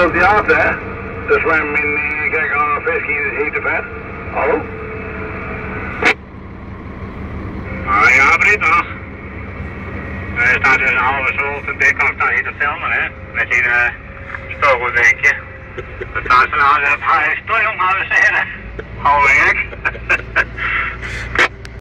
tot die af, hè? De zwem in die kijk aan een visje in het hete vet. Hallo? Ah ja, Brito. Er staat dus een halve zo te dik af hier te filmen, hè? Met die stogeldenkje. Dat staat ze nou, hij is toch jong, houden ze heen. Hou ik.